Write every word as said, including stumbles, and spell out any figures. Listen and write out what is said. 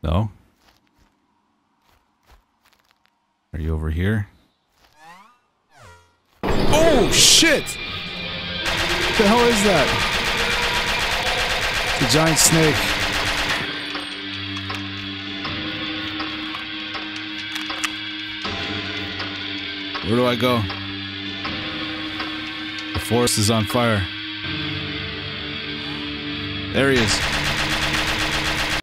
No? Are you over here? Oh, shit! What the hell is that? It's a giant snake. Where do I go? The forest is on fire. There he is.